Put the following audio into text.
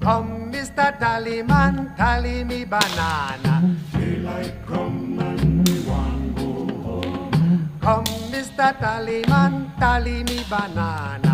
Come, Mr. Tallyman, tally me banana. Daylight come and we want go home. Come, Mr. Tallyman, tally me banana.